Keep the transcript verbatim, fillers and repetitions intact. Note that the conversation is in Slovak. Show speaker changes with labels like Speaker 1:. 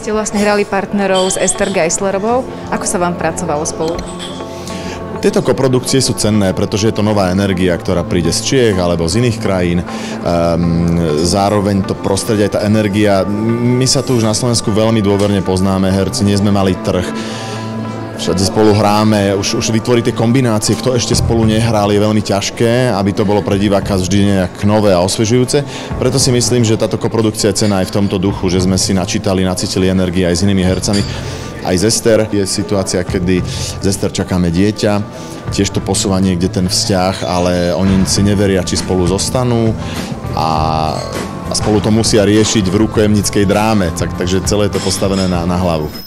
Speaker 1: ste vlastne hrali partnerov s Ester Geislerovou. Ako sa vám pracovalo spolu?
Speaker 2: Tieto koprodukcie sú cenné, pretože je to nová energia, ktorá príde z Čiech alebo z iných krajín. Zároveň to prostredie, tá energia, my sa tu už na Slovensku veľmi dôverne poznáme, herci, nie sme mali trh. Všade spolu hráme, už, už vytvoriť tie kombinácie, kto ešte spolu nehral, je veľmi ťažké, aby to bolo pre diváka vždy nejak nové a osvežujúce. Preto si myslím, že táto koprodukcia je cenná aj v tomto duchu, že sme si načítali, nacítili energii aj s inými hercami. Aj z Ester je situácia, kedy z Ester čakáme dieťa, tiež to posúva niekde ten vzťah, ale oni si neveria, či spolu zostanú a, a spolu to musia riešiť v rukojemníckej dráme, tak, takže celé je to postavené na, na hlavu.